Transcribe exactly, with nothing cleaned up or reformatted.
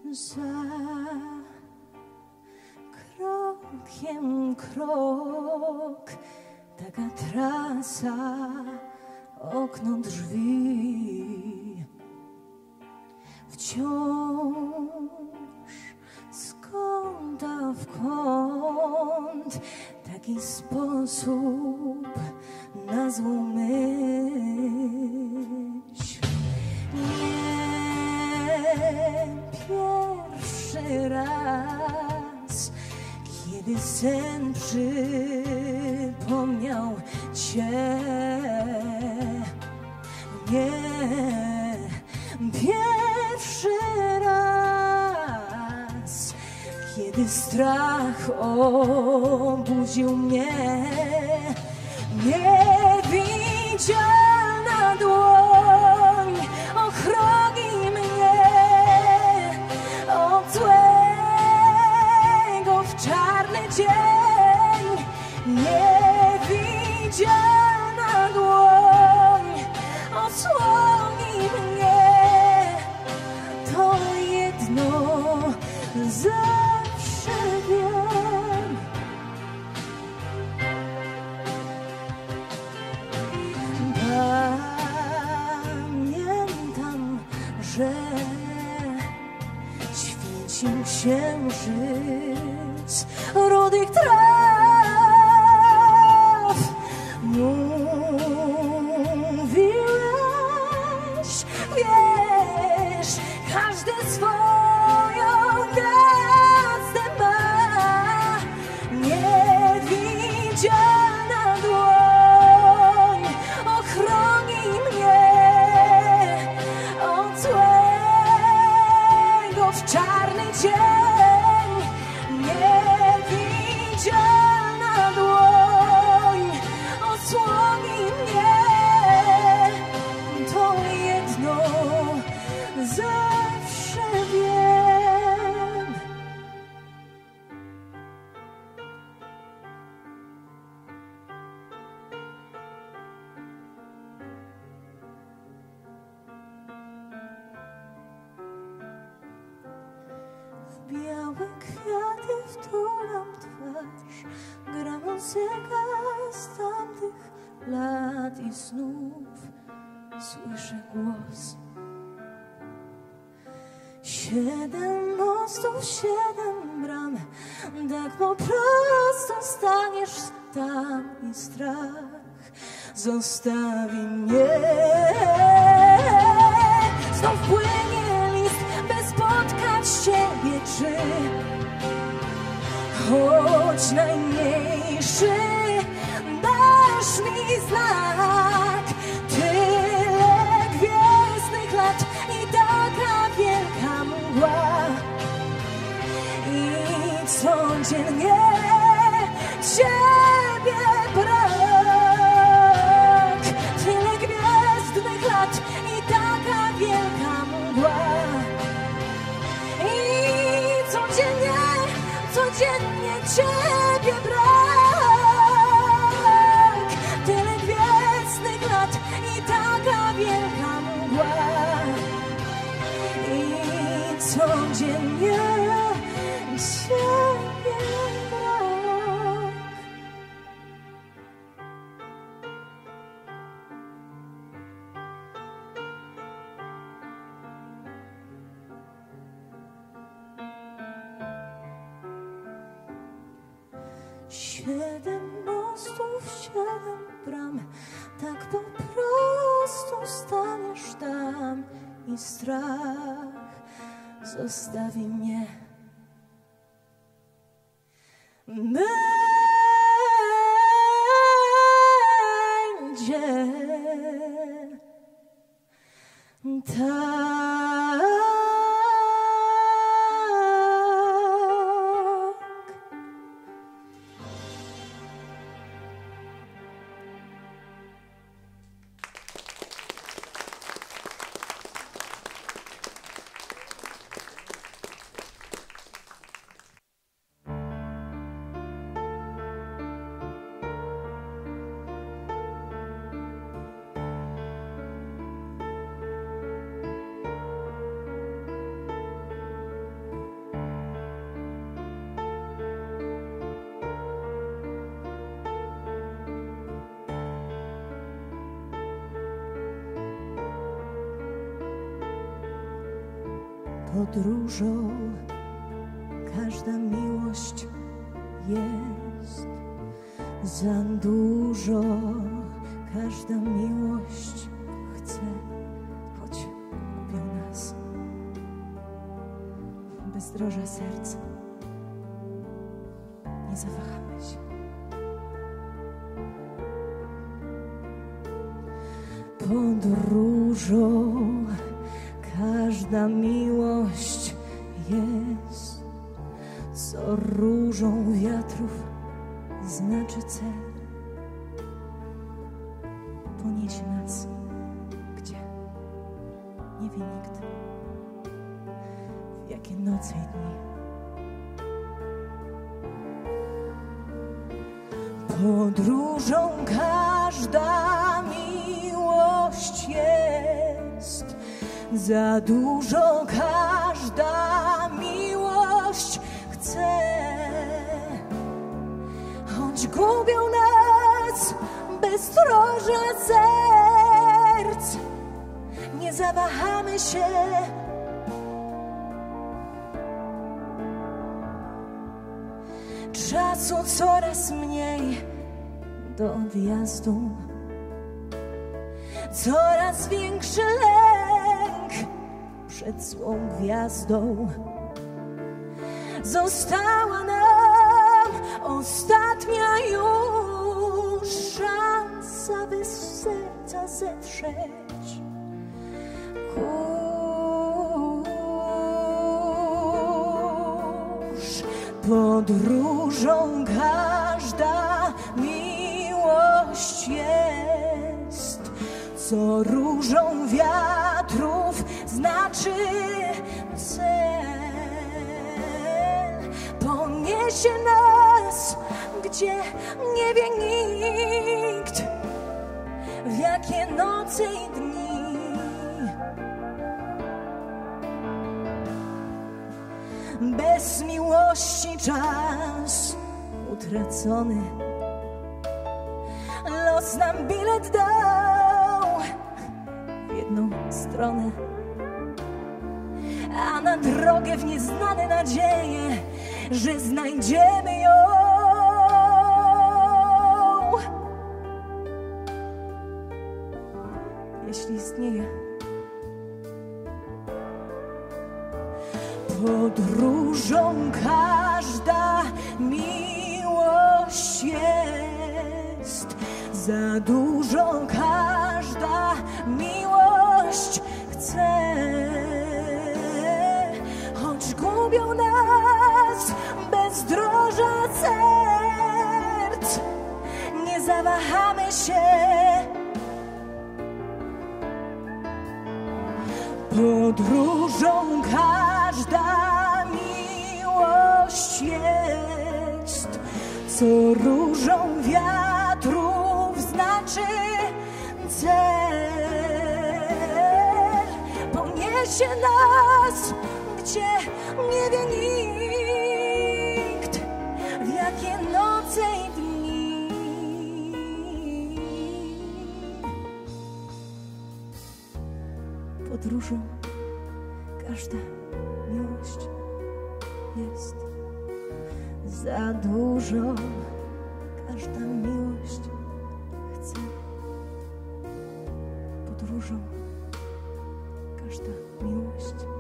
za krokiem krok, taka trasa, okno, drzwi. Wciąż z kąta w kąt, taki sposób na złą myśl. Nie pierwszy raz, kiedy sen przypomniał cię. Nie pierwszy raz, kiedy strach obudził mnie. Niewidzialna dłoń ochroni mnie od złego w czarny dzień. Niewidzialna dłoń osłoni mnie. To jedno zawsze wiem. Pamiętam, że świecił księżyc rudych traw. Mówiłeś, wiesz, każdy swoją gwiazdę ma. Niewidzialna dłoń ochroni mnie od złego w czarny dzień. Niewidzialna dłoń osłoni mnie. To jedno zawsze wiem. W białe kwiaty wtulam twarz, gra muzyka z tamtych lat i snów. Słyszę głos. Siedem mostów, siedem bram, tak po prostu staniesz tam i strach zostawi mnie. Znów płynie list, by spotkać ciebie, czy choć najmniejszy dasz mi znak. Tyle gwiezdnych lat i taka wielka mgła, i codziennie ciebie brak. Tyle gwiezdnych lat i taka wielka mgła, i codziennie, codziennie ciebie brak. Tyle gwiezdnych lat i taka wielka mgła, i codziennie ciebie brak. Siedem mostów, siedem bram, tak po prostu staniesz tam i strach zostawi mnie. Będzie tak. Podróżą każda miłość jest za dużo, każda miłość chce, choć kupią nas bezdroża serca. Nie zawahamy się. Podróżą każda miłość jest, co różą wiatrów znaczy cel. Poniesie nas, gdzie nie wie nikt, w jakie noce i dni. Podróżą każda miłość jest, za dużo każda miłość chce, choć gubią nas bezdroża serc. Nie zawahamy się. Czasu coraz mniej do odjazdu, coraz większy lęk przed złą gwiazdą. Została nam ostatnia już szansa, by z serca zetrzeć kurz. Podróżą każda miłość jest, co różą wiatrów znaczy cel. Poniesie nas, gdzie nie wie nikt, w jakie noce i dni. Bez miłości czas utracony, los nam bilet dał w jedną stronę, a na drogę w nieznane nadzieje, że znajdziemy ją. Jeśli istnieje. Podróżą każda miłość jest, za dużo każda miłość chce, choć gubią nas bezdroża serc. Nie zawahamy się. Podróżą każda miłość jest, co różą wiatrów znaczy cel. Poniesie nas, gdzie nie wie nikt, w jakie noce i dni. Podróżą każda miłość jest, za dużo każda miłość chce. Podróżą każda miłość